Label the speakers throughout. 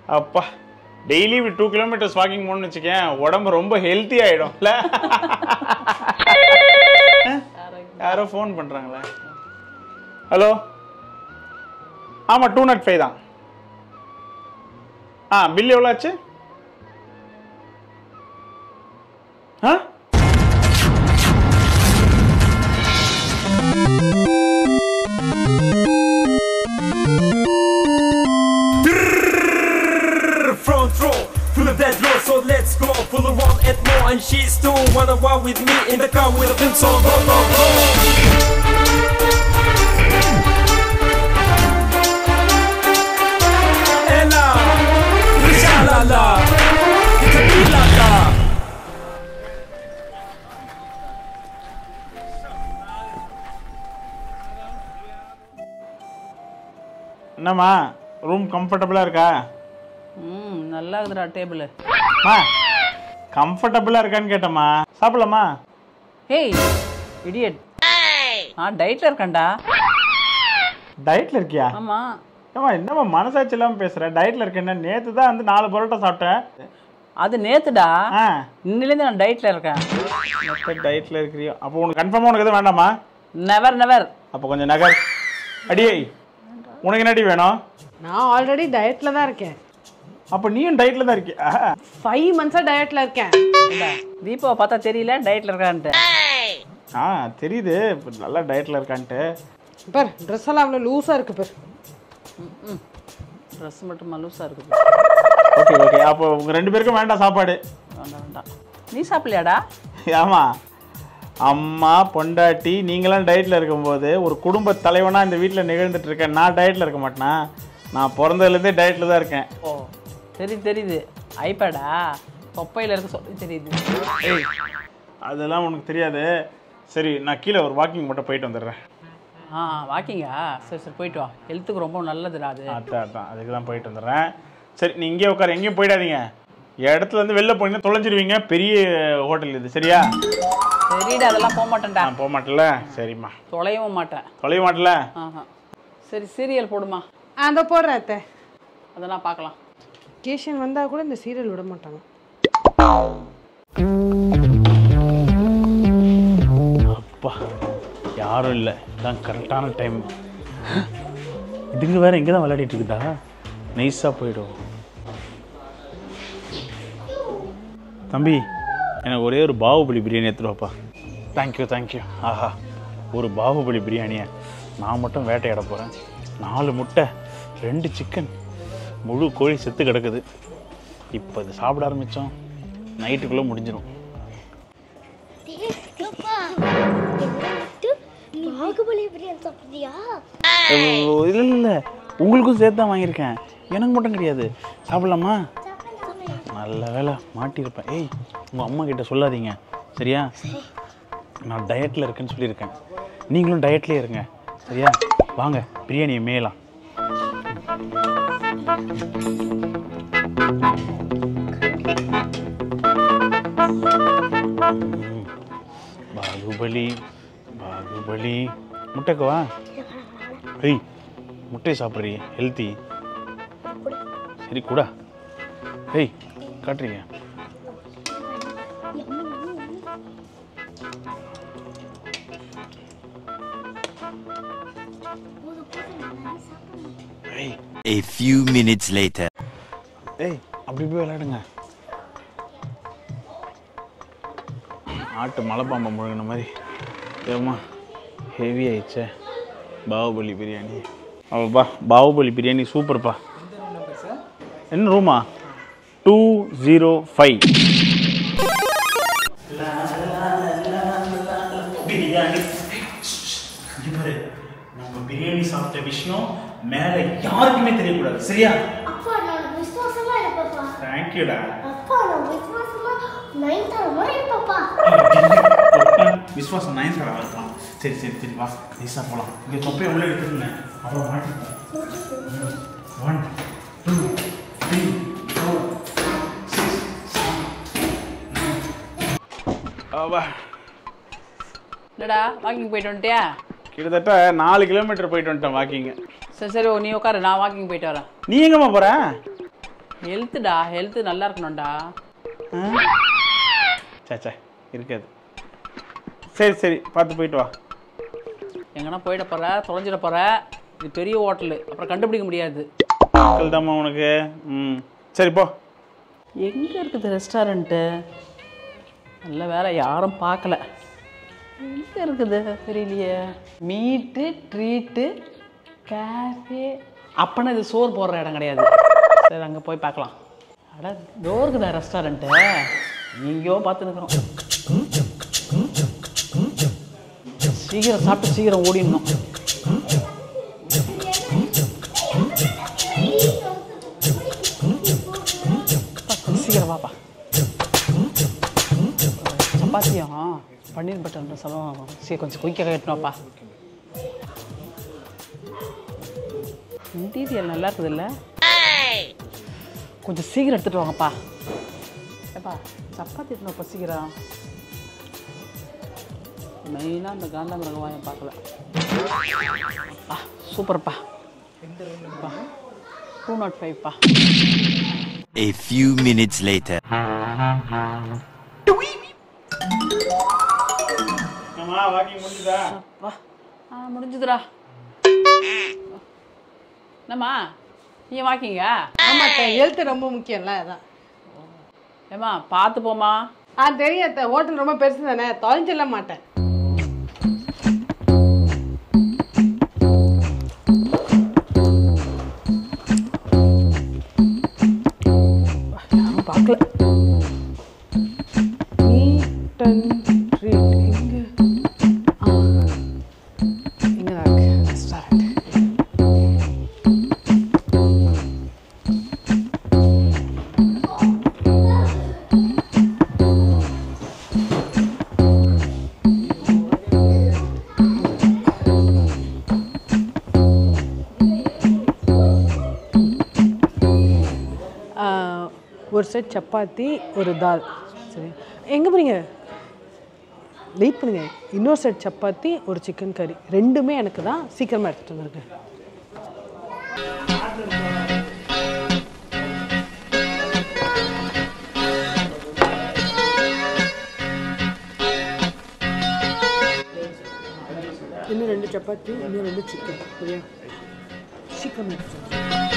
Speaker 1: அப்பா daily 2 kilometres walking போகணும்னு வச்சுக்கேன், உடம்பு ரொம்ப ஹெல்த்தி ஆகிடும்ல. யாரோ ஃபோன் பண்ணுறாங்களே. ஹலோ, ஆமாம் 205 தான். பில் எவ்வளோ ஆச்சு?
Speaker 2: Front row, full of that road, so let's go. Full of one and more, and she's too. Wanna walk with me in the car with a film song. Go, go, go. Ella, Rishalala, Itabilala.
Speaker 1: என்னம்மா room கம்ஃபர்டபுளாக இருக்கா?
Speaker 3: நல்லா இருக்குதுடா table.
Speaker 1: கம்ஃபர்டபுளாக இருக்கான்னு கேட்டம்மா. சாப்பிடலாமா?
Speaker 3: Hey idiot, டயட்ல இருக்கேன்டா.
Speaker 1: டயட்ல இருக்கியா?
Speaker 3: ஆமா.
Speaker 1: ஏமா என்னம்மா மனசாட்சி இல்லாமல் பேசுகிறேன்? டயட்ல இருக்கேன்னா நேற்று தான் வந்து 4 பரோட்டா சாப்பிட்டேன்.
Speaker 3: அது நேத்துடா. இன்னிலேருந்து நான் டயட்ல இருக்கேன்.
Speaker 1: டயட்ல இருக்கிறியோ? அப்போ உனக்கு கன்ஃபார்மாக உனக்கு எதுவும் வேண்டாமா?
Speaker 3: Never never.
Speaker 1: அப்போ கொஞ்சம் நகர். அடியே உனக்கு என்னடி வேணும்?
Speaker 4: நான் ஆல்ரெடி டயட்ல தான் இருக்கேன்.
Speaker 1: அப்போ நீயும் டயட்ல தான் இருக்கியா?
Speaker 4: 5 மந்த்ஸா டயட்ல இருக்கேன்.
Speaker 3: தீபாவை பார்த்தா தெரியல டயட்ல இருக்கான்ட்டு.
Speaker 1: தெரியுது நல்லா டயட்ல இருக்கான்ட்டு.
Speaker 4: பார் ட்ரெஸ் எல்லாம் அவ்வளோ லூஸா இருக்கு பார்.
Speaker 3: ட்ரெஸ் மட்டும் லூஸா இருக்குது.
Speaker 1: ஓகே ஓகே, அப்போ உங்க 2 பேருக்கும் வேண்டாம் சாப்பாடு.
Speaker 3: வேண்டாம் வேண்டாம். நீ சாப்பிடலையாடா?
Speaker 1: ஆமா, அம்மா பொண்டாட்டி நீங்களாம் டயட்ல இருக்கும்போது ஒரு குடும்ப தலைவனா இந்த வீட்டில் நிகழ்ந்துட்டு இருக்கேன். நான் டயட்ல இருக்க மாட்டேனா? நான் பிறந்ததுலேருந்தே டயட்ல தான் இருக்கேன்.
Speaker 3: ஓ தெரியுது தெரியுது. ஐபேடா தொப்பையில் இருக்க சொல்லி தெரியுது.
Speaker 1: ஏய் அதெல்லாம் உனக்கு தெரியாது. சரி நான் கீழே ஒரு வாக்கிங் மட்டும் போயிட்டு வந்துடுறேன்.
Speaker 3: வாக்கிங்கா? சரி சரி போயிட்டு வா, ஹெல்த்துக்கு ரொம்ப நல்லதுடா அது.
Speaker 1: அதான் அதுக்கு தான் போயிட்டு வந்துடுறேன். சரி நீ இங்கே உட்கார, எங்கேயும் போயிடாதீங்க. இடத்துல இருந்து வெளில போனீங்கன்னா தொலைஞ்சிருவீங்க. பெரிய ஹோட்டல் இது, சரியா?
Speaker 3: சரிடா, அதெல்லாம் போக மாட்டேன்டா.
Speaker 1: நான் போக மாட்டேன்ல? சரிம்மா.
Speaker 3: தொலையவும் மாட்டேன்.
Speaker 1: தொலைய மாட்டல?
Speaker 3: சரி சீரியல் போடுமா?
Speaker 4: அந்த போடுறேன் அத்தை.
Speaker 3: அதெல்லாம் பார்க்கலாம்.
Speaker 4: கேஷன் வந்தா கூட இந்த சீரியல் விட மாட்டாங்க.
Speaker 1: அப்பா யாரும் இல்லை, இதான் கரெக்டான டைம். இதுங்க வேற இங்கே தான் விளையாடிட்டு இருக்குதா? நைஸாக போயிடும். தம்பி எனக்கு ஒரே ஒரு பாகுபலி பிரியாணி எடுத்துட்டு வாப்பா. Thank you thank you. ஆஹா, ஒரு பாகுபலி பிரியாணியை நான் மட்டும் வேட்டையாட போகிறேன். 4 முட்டை, 2 சிக்கன், முழு கோழி செத்து கிடக்குது. இப்போ இது சாப்பிட ஆரம்பித்தோம், நைட்டுக்குள்ளே முடிஞ்சிடும். இல்லை இல்லை, உங்களுக்கும் சேர்த்து தான் வாங்கியிருக்கேன், எனக்கு மட்டும் கிடையாது. சாப்பிடலாமா? நல்ல வேலை மாட்டியிருப்பேன். ஏய் உங்கள் அம்மா கிட்ட சொல்லாதீங்க, சரியா? நான் டயட்டில் இருக்கேன்னு சொல்லியிருக்கேன். நீங்களும் டயட்லேயே இருங்க, சரியா? வாங்க பிரியாணியை மேயலாம். பாகுபலி பாகுபலி. முட்டைக்குவா? ஏய் முட்டை சாப்பிட்றீ, ஹெல்த்தி. சரி கூட. ஏய் காட்டுறீங்க.
Speaker 5: A few minutes later.
Speaker 1: ஏய் அப்படி போய் விளையாடுங்க. ஆட்டு மலைப்பாம்பை முழுங்கின மாதிரி. ஏம்மா ஹெவி ஆயிடுச்சே. பாகுபலி பிரியாணி. அவ்வளோப்பா, பாகுபலி பிரியாணி சூப்பர்ப்பா. என்ன ரூமா? 205. பிரியாணி. நம்ம பிரியாணி சாப்பிட்ட விஷயம் மேல யாருக்குமே தெரியக்கூடாது, சரியா?
Speaker 6: அப்பா நான் விசுவாசமா இருப்பப்பா.
Speaker 1: தேங்க்யூடா.
Speaker 6: அப்பா நான் விசுவாசமா நயன்தாரா இருப்பப்பா.
Speaker 1: விசுவாசம் நயன்தாரா இருக்கலாம். சரி சரி சரி வா, நைஸா போலாம். இங்க தொப்பையை உள்ள எடுத்துருங்க, அப்புறம் மாட்டிப்பேன். 1 2 3 4 6 7.
Speaker 3: இல்லடா வாக்கிங் போயிட்டு வந்துட்டியா?
Speaker 1: கிட்டத்தட்ட 4 கிலோமீட்டர் போயிட்டு வந்துட்டேன் வாக்கிங்.
Speaker 3: சரி சரி நீ உட்காரு, நான் வாக்கிங் போயிட்டு வரேன்.
Speaker 1: நீ எங்கம்மா போற?
Speaker 3: ஹெல்த்துடா, ஹெல்த்து நல்லா இருக்கணும்டா.
Speaker 1: சே இருக்காது. சரி பார்த்து போயிட்டு வா.
Speaker 3: எங்கன்னா போயிட போகிற, தொலைஞ்சிட போகிற. இது பெரிய ஹோட்டலு, அப்புறம் கண்டுபிடிக்க முடியாது.
Speaker 1: மக்கள் தாம்மா உனக்கு. சரி போ.
Speaker 3: எங்கே இருக்குது ரெஸ்டாரண்ட்டு? நல்ல வேலை யாரும் பார்க்கல. எங்கே இருக்குது தெரியலையே. மீட்டு ட்ரீட்டு கேஃபே. அப்போனா இது சோறு போடுற இடம் கிடையாது. சரி அங்கே போய் பார்க்கலாம். அட டோருக்குதா ரெஸ்டாரண்ட்டு? எங்கேயோ பார்த்துருக்குறோம். சீக்கிரம் சாப்பிட்டு சீக்கிரம் ஓடிடணும். சீக்கிரம் வாப்பா. சப்பாத்தியும் பன்னீர் பட்டர் மசாலும் கொஞ்சம் குயிக்காக கட்டணும்ப்பா. இன்டீரியல் நல்லா இருக்குது இல்லை? கொஞ்சம் சீக்கிரம் எடுத்துகிட்டு வாங்கப்பா. ஏப்பா சப்பாத்தி எடுத்துனப்பா சீக்கிரம். மெயினாக அந்த காந்தாமிரகம் வாங்க பார்க்கல. சூப்பர்ப்பா. 205
Speaker 5: A few minutes later.
Speaker 1: Walking முடிஞ்சுதா?
Speaker 3: முடிஞ்சுதுடா. என்னம்மா நீ வாக்கிங்க?
Speaker 4: ஆமாட்ட, ஹெல்த் ரொம்ப முக்கியம்ல, அதான்.
Speaker 3: ஏம்மா பார்த்து போமா.
Speaker 4: தெரியும். ஹோட்டல் ரொம்ப பெருசு தானே, தொலைஞ்சிட மாட்டேன்.
Speaker 3: பார்க்கல.
Speaker 4: மீட் அண்ட் ட்ரீட் இங்கே இங்கே தான் இருக்கு ரெஸ்டாரண்ட். ஒரு செட் சப்பாத்தி, ஒரு தால். சரி, எங்கே போறீங்க? வெயிட் பண்ணுங்க. இன்னொரு செட் சப்பாத்தி, ஒரு சிக்கன் கறி. ரெண்டுமே எனக்கு தான். சீக்கிரமாக எடுத்துகிட்டு வந்துருக்கேன். இன்னும் 2 சப்பாத்தி, இன்னும் 2 சிக்கன். சரியா? சீக்கிரம் எடுத்துட்டு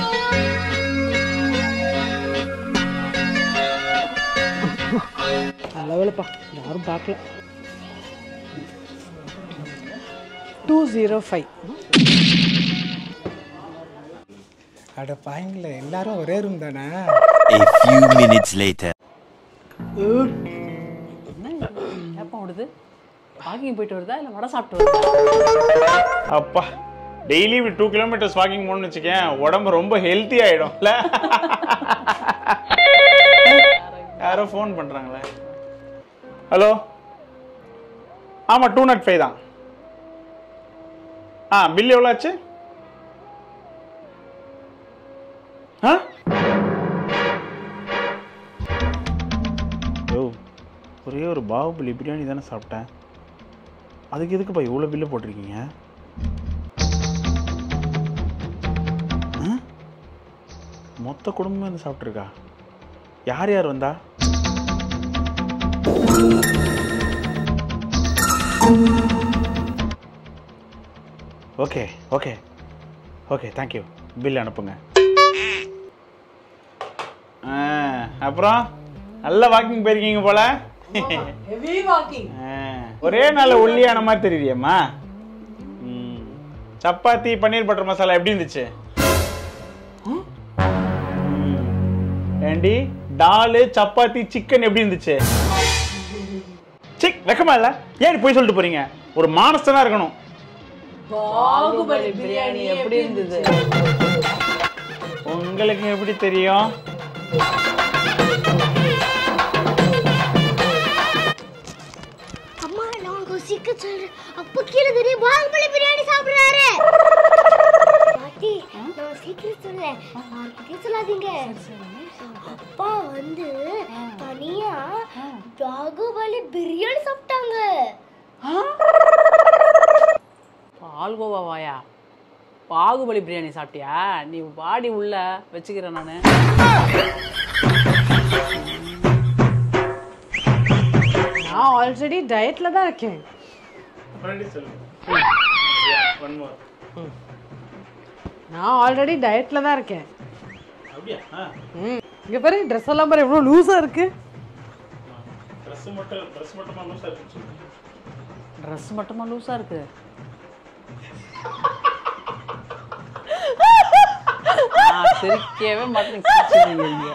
Speaker 4: நல்ல வேலைப்பா, யாரும் பார்க்கல. 205.
Speaker 7: அட பாயிங்களே, எல்லாரும் ஒரே ரூம் தானே?
Speaker 5: A few minutes later.
Speaker 3: என்ன கேப்பம் விடுது? வாக்கிங் போயிட்டு வருதா இல்லை வடை சாப்பிட்டு வருதா?
Speaker 1: அப்பா டெய்லி இப்படி 2 கிலோமீட்டர்ஸ் வாக்கிங் போகணும்னு வச்சுக்கேன், உடம்பு ரொம்ப ஹெல்த்தி ஆகிடும்ல. யாரோ ஃபோன் பண்ணுறாங்களே. ஹலோ, ஆமாம் 205 தான். பில் எவ்வளோ ஆச்சு? ஒரே ஒரு பாகுபலி பிரியாணி தானே சாப்பிட்டேன். அதுக்கு எதுக்குப்பா இவ்வளோ பில்லு போட்டிருக்கீங்க? மொத்த குடும்பமே வந்து சாப்பிட்ருக்கா? யார் யார் வந்தா? Okay okay okay, thank you. Bill அனுப்புங்க. அப்புறம் நல்ல வாக்கிங் போயிருக்கீங்க போல.
Speaker 4: Heavy walking.
Speaker 1: ஒரே நாள் ஒல்லியான மாதிரி தெரியுறியம்மா. சப்பாத்தி பன்னீர் பட்டர் மசாலா எப்படி இருந்துச்சு? ஏண்டி டாலு சப்பாத்தி சிக்கன் எப்படி இருந்துச்சு? சிக் வெக்கமா இல்ல? ஏன் போய் சொல்லிட்டு போறீங்க? ஒரு மானஸ்தனா இருக்கணும்.
Speaker 3: பாகுபலி பிரியாணி எப்படி இருந்தது?
Speaker 1: உங்களுக்கு எப்படி தெரியும்?
Speaker 6: அம்மா நான் உங்களுக்கு சீக்கிரம் சொல்றேன். அப்பா கீழே தெரியும் பாகுபலி பிரியாணி சாப்பிடுறாரு. பாட்டி நான் சீக்கிரம் சொல்றேன், யார்கிட்டயும் சொல்லாதீங்க. அப்பா வந்து தனியா பாகுபலி பிரியாணி சாப்பிட்டாங்க.
Speaker 3: பால்கோவா வாயா? பாகுபலி பிரியாணி சாப்பிட்டியா? நீ வாடி உள்ள வச்சுக்கிறேன் நானு.
Speaker 4: ஆல்ரெடி டயட்டில் தான் இருக்கேன். நான் ஆல்ரெடி டயட்டில் தான் இருக்கேன்.
Speaker 1: அப்படியா?
Speaker 4: இங்கே பாரு, ட்ரெஸ் எல்லாம் பாரு எவ்வளோ லூஸாக இருக்கு.
Speaker 1: ட்ரெஸ் மட்டுமா லூஸாக இருக்கு?
Speaker 3: ட்ரெஸ் மட்டுமா லூஸாக இருக்கு? சிரிக்கவே மாட்டேங்க.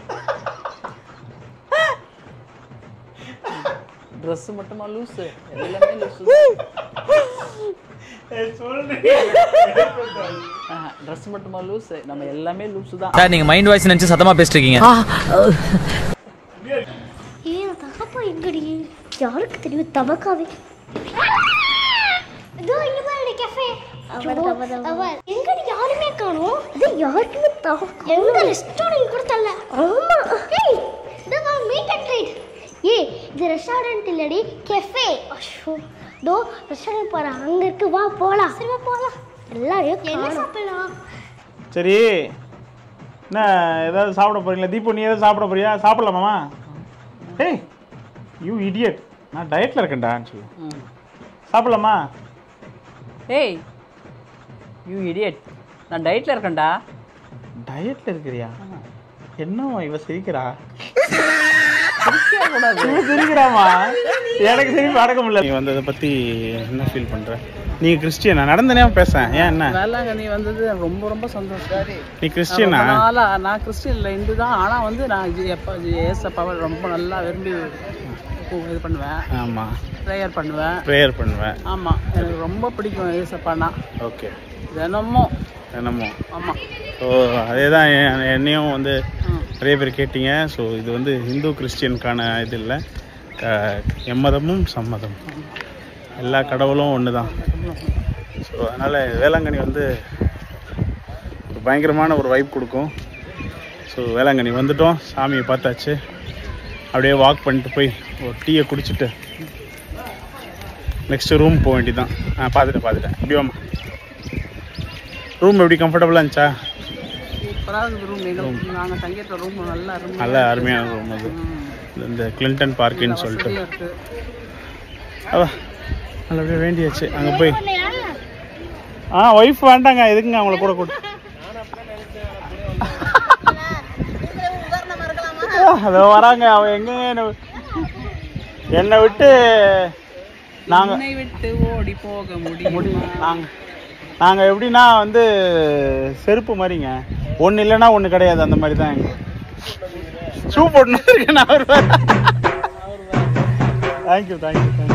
Speaker 3: ட்ரெஸ் மட்டுமா லூஸு? எல்லாமே லூஸு. ட்ரெஸ் மட்டுமா லூஸு? நம்ம எல்லாமே லூஸு தான்.
Speaker 8: சார் நீங்க மைண்ட் வாய்ஸ் நினைச்சு சத்தமா பேசிட்டு இருக்கீங்க.
Speaker 6: ஏன் தகப்பா எங்கடி? யாருக்கு தெரியும் தமக்காவே? இதோ இங்க பாருங்க கேஃபே. எங்கடி யாருமே காணோம். இது யாருக்குமே எந்த ரெஸ்டாரண்ட் கூட தரல. ஆமா. ஏய் இதோ மீட் அண்ட் ட்ரீட். ஏய் இது ரெஸ்டாரண்ட் இல்லடி, கேஃபே. ஐயோ தோ ரெஸ்டாரண்ட் பாரு, அங்க இருக்கு. வா போலாம். சரி வா போலாம். எல்லாரும் என்ன சாப்பிடலாம்?
Speaker 1: சரி, என்ன ஏதாவது சாப்பிட போறீங்களா? தீபு நீ ஏதாவது சாப்பிட போறியா? சாப்பிடலாமா? ஏய் யூ இடியட், நான் டயட்டில் இருக்கேன்டா. சாப்பிடலாமா?
Speaker 3: ஏய் யூ இடியட், நான் டயட்டில் இருக்கேன்டா.
Speaker 1: டயட்டில் இருக்கிறியா? என்ன இவ சிரிக்கிறா? சிரிக்கிறாமா? எனக்கு சிரிப்பு அடக்க முடியல. நீ வந்ததை பற்றி என்ன ஃபீல் பண்ணுற? நீ கிறிஸ்டியனா? நடந்தனே பேசேன். ஏன் என்ன
Speaker 3: வேளாங்கண்ணி வந்தது ரொம்ப ரொம்ப சந்தோஷம்.
Speaker 1: நீ கிறிஸ்டியனா?
Speaker 3: நான் கிறிஸ்டியன் இல்லை, இந்து தான். ஆனால் வந்து நான் ஏசப்பாவை ரொம்ப நல்லா விரும்பி இது பண்ணுவேன்.
Speaker 1: ஆமாம்,
Speaker 3: ப்ரேயர் பண்ணுவேன். ஆமாம், எனக்கு ரொம்ப பிடிக்கும் ஏசப்பானா.
Speaker 1: ஓகே,
Speaker 3: தினமும்.
Speaker 1: ஆமாம். ஸோ அதே தான் என்னையும் வந்து நிறைய பேர் கேட்டீங்க. ஸோ இது வந்து ஹிந்து கிறிஸ்டியனுக்கான இது இல்லை, எம்மதமும் சம்மதம், எல்லா கடவுளும் ஒன்று தான். ஸோ அதனால் வேளாங்கண்ணி வந்து ஒரு பயங்கரமான ஒரு வைப் கொடுக்கும். ஸோ வேளாங்கண்ணி வந்துட்டோம், சாமியை பார்த்தாச்சு. அப்படியே வாக் பண்ணிட்டு போய் ஒரு டீயை குடிச்சிட்டு நெக்ஸ்ட்டு ரூம் போக வேண்டியதான். பார்த்துட்டேன். இப்படிவாம்மா, ரூம் எப்படி கம்ஃபர்டபுளாக இருந்துச்சா?
Speaker 3: சூப்பராக இருக்குது ரூம். நாங்கள் தங்கிட்ட ரூம்
Speaker 1: நல்ல அருமையான ரூம் அது. இந்த கிளின்டன் பார்க்குன்னு சொல்லிட்டு நல்லபடியாக வேண்டியாச்சு. அங்கே போய் ஒய்ஃப் வேண்டாங்க, எதுக்குங்க அவங்கள கூட கூட அதோ வராங்க. அவன் எங்க என்னை விட்டு
Speaker 3: ஓடி போக முடியும்.
Speaker 1: நாங்கள் எப்படின்னா வந்து செருப்பு மாதிரிங்க, ஒன்று இல்லைன்னா ஒன்று கிடையாது. அந்த மாதிரி தான் எங்க ஷூ போட்டுன்னு இருக்கேன் நான். தேங்க்யூ.